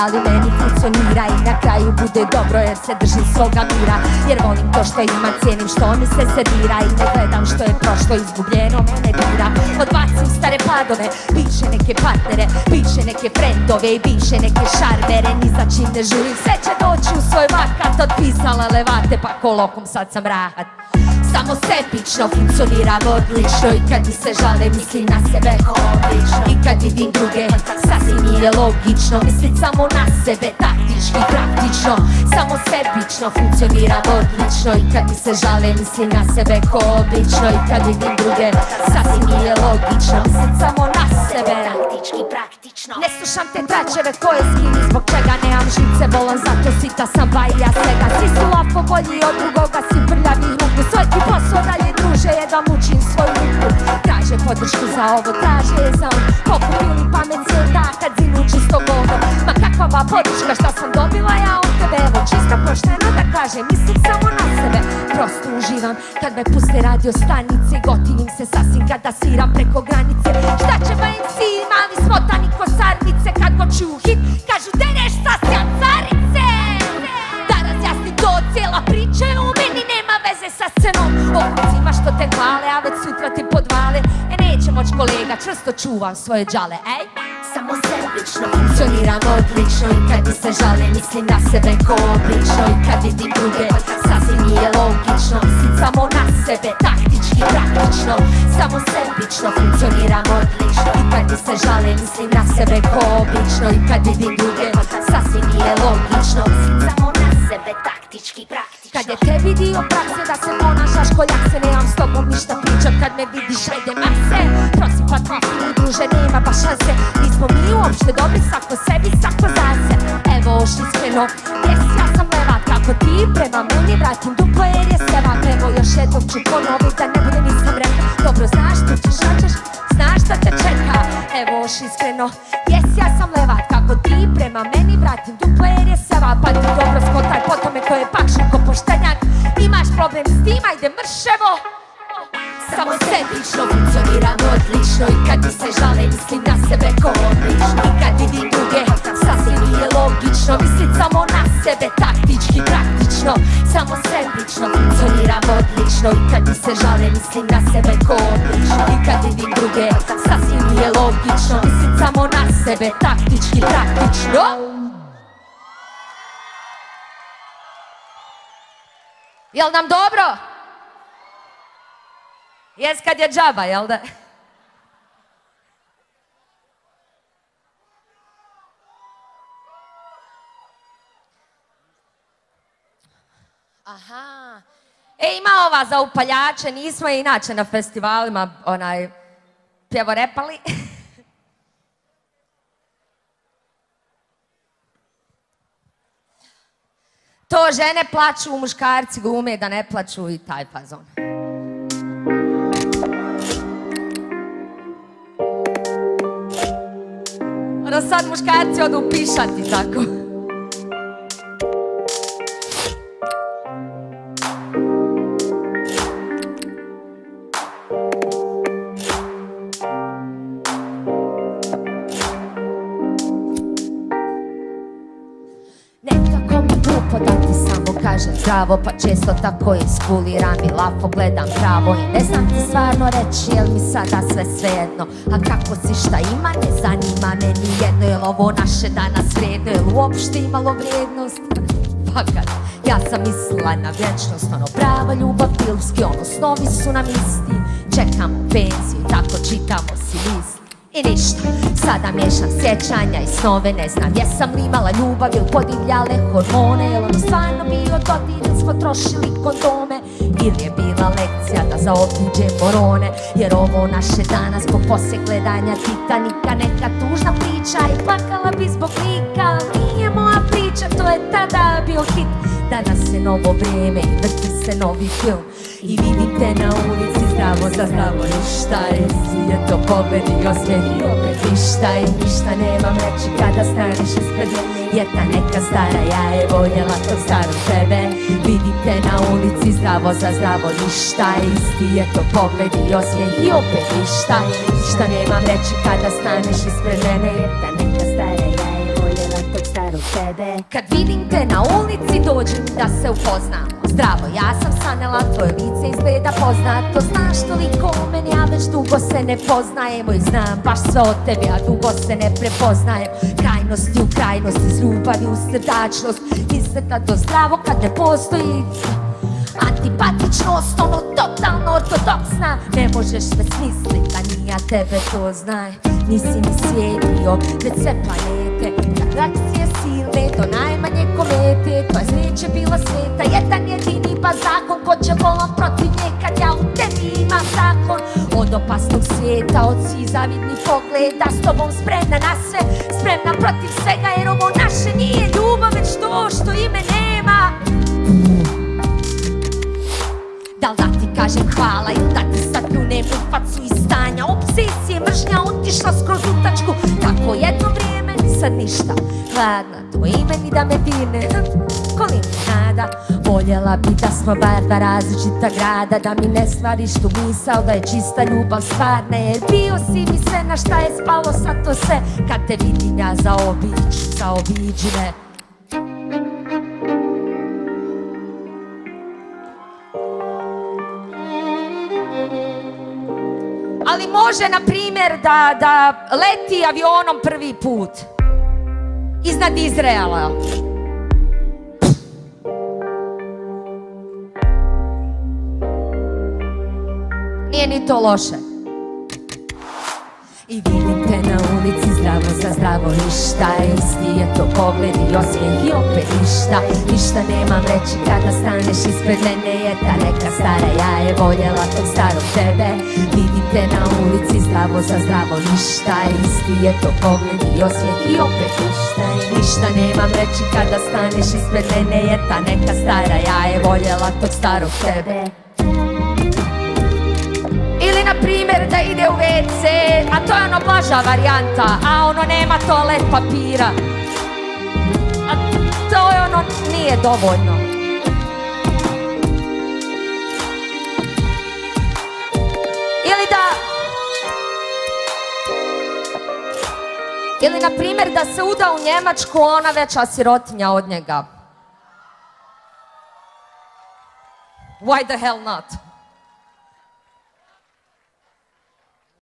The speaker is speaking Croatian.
ali meni funkcionira i na kraju bude dobro jer se držim svoga mira. Jer volim to što imam, cijenim što mi se servira i ne gledam što je prošlo, izgubljeno mene bira. Odbacim stare padove, bivše neke partnere, bivše neke frendove i bivše neke šarvere. Ni za čim ne žurim, sve će doći u svoj vakat. Otpisala levate pa kolokom sad sam rahat. Samo sebično funkcioniram odlično i kad mi se žale mislim na sebe obično. I kad vidim druge sasvim nije logično mislit samo na sebe taktički, praktično. Samo sebično funkcioniram odlično i kad mi se žale mislim na sebe ko obično. I kad vidim druge sasvim nije logično mislit samo na sebe taktički, praktično. Ne slušam te tračeve koje skini zbog čega nemam živce bolan, zato sita sam ba i ja svega. Svi su lako bolji od drugoga, si prljavih ruku. Svoj ti posao dalje druže, jedva mučim svoju ruku. Traže podršku za ovo, traže je za on. Pokupili pamet cijeta kad zinu čisto govo. Ma kakva podrška šta sam dobila ja od tebe. Evo čisto pošteno da kažem, mislim samo na sebe. Prosto uživam kad me puste radio stanice. Gotivim se sasvim kada sviram preko granice. Šta će ba MC, mali smotani kosarnice. Kad go čuju hit, kažu da je nešta sjan carice. Da razjasnim to, cijela priča je u meni, nema veze sa scenom. Okucima što te hvale, a već sutra ti podvale. Neće moć kolega, čvrsto čuvam svoje džale, ej. Samo sebično funkcioniram odlično i kad mi se žale mislim na sebe ko obično. I kad vidim druge sasvim nije logično mislim samo na sebe taktički, praktično. Samo sebično funkcioniram odlično i kad mi se žale mislim na sebe ko obično. I kad vidim druge sasvim nije logično mislim samo na sebe taktički, praktično. Kad je tebi dio prakse da se ponašaš ko jak se, nemam s tobom ništa pričat. Kad me vidiš rede makse, prosipat kafilu druže, nema baš šanse. Nismo mi uopšte dobri, svako sebi, svako za se. Evo oš iskreno, jes ja sam leva, kako ti prema meni vratim duplo jer je seva. Evo još jednom ću ponovit da ne bude nisam rekla. Dobro znaš, tu ćeš, hoćeš, znaš da te čeka. Evo oš iskreno, jes ja sam leva, kako ti prema meni vratim duplo jer je seva. Pa ti dobro skotaj po tome ko je pakšen ko poštenjak. Imaš problem s tim, ajde mrševo. Samo sebično funkcioniram odlično i kad mi se žale mislim na sebe ko obično. I kad vidim druge sasvim nije logično mislit samo na sebe taktički, praktično. Samo sebično funkcioniram odlično i kad mi se žale mislim na sebe ko obično. I kad vidim druge sasvim nije logično mislit samo na sebe taktički, praktično. Jel nam dobro? Jes kad je džaba, jel da? Aha. Ima ova za upaljače, nismo je inače na festivalima pjevorepali. To žene plaču, muškarci glume da ne plaču i taj fazon. Ono sad muškarci odu pišati tako. Kažem zdravo, pa često tako iskuliram i lafo gledam pravo. I ne znam ti stvarno reći, jel mi sada sve svejedno. A kako si, šta ima, ne zanima me nijedno. Jel ovo naše danas vrijedno, jel uopšte imalo vrijednost? Fakat, ja sam mislila na vječnost. Ono prava ljubav, filmski, ono snovi su nam isti. Čekamo penziju, tako čitamo si misli. I ništa, sada miješam sjećanja i snove. Ne znam jesam li imala ljubav ili podivljale hormone. Jel ono stvarno bio dodir ili smo trošili kondome. Ili je bila lekcija da zaobiđemo rone. Jer ovo naše danas ko poslije gledanja Titanika. Neka tužna priča i plakala bi zbog lika. Nije moja priča, to je tada bio hit. Danas je novo vrijeme i vrti se novi film. I vidim te na ulici zdravo za zdravo. Ništa reci je to pobedio smijeh i opet ništa. I ništa nemam reći kada staneš ispred mene. Jer ta neka stara ja je voljela tog starog tebe. Vidim te na ulici zdravo za zdravo. Ništa isti je to pobedio smijeh i opet ništa. Ništa nemam reći kada staneš ispred mene. Jer ta neka stara ja je voljela tog starog tebe. Kad vidim te na ulici dođem da se upoznam. Zdravo, ja sam Sanela, tvoje lice izgleda poznato. Znaš toliko o meni, a već dugo se ne poznajemo. I znam baš sve o tebi, a dugo se ne prepoznajem. Krajnosti u krajnosti, iz ljubavi u srdačnost. Izgleda to zdravo kad ne postoji antipatičnost, ono totalno ortodoksna. Ne možeš me smislit, a ni ja tebe to znaj. Nisi mi svijetio već sve planete, galaksije silne do najmanje komete. Tvoja sreća bila sveta, jedan jedini pa zakon. Ko će volom protiv nje kad ja u tebi imam zakon? Od opasnog svijeta, od svih zavidnih pogleda, s tobom spremna na sve, spremna protiv svega. Jer ovo naše nije ljubav, već to što ime nema. Dal da ti kažem hvala ili da ti sad pljunem u facu iz stanja obsesije, mržnja otišla skroz u tačku. Tako jedno vrijeme, sad ništa. Hladna, tvoje ime ni da me dirne, koli mi nada. Voljela bi da smo bar dva različita grada, da mi ne stvariš tu misao da je čista ljubav stvarna. Jer bio si mi sve na šta je spalo sad to sve. Kad te vidim ja zaobiđi me. Ali može, na primjer, da leti avionom prvi put iznad Izraela. Nije ni to loše. I vidim te na ulici zdravo za zdravo, ništa. Isti je to pogled i osmijeh i opet ništa. Ništa nemam reći kada staneš ispred mene, jer ta neka stara ja je voljela tog starog tebe. Vidim te na ulici zdravo za zdravo, ništa. Isti je to pogled i osmijeh i opet ništa. I ništa nemam reći kada staneš ispred mene, jer ta neka stara ja je voljela tog starog tebe. Ili na primjer da ide u WC, a to je ono blaža varijanta, a ono nema toalet papira. A to je ono nije dovoljno. Ili na primjer da se uda u Njemačku, ona veća sirotinja od njega. Why the hell not?